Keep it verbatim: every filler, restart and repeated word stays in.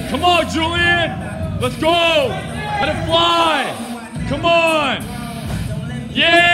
Come on, Julian. Let's go. Let it fly. Come on. Yeah.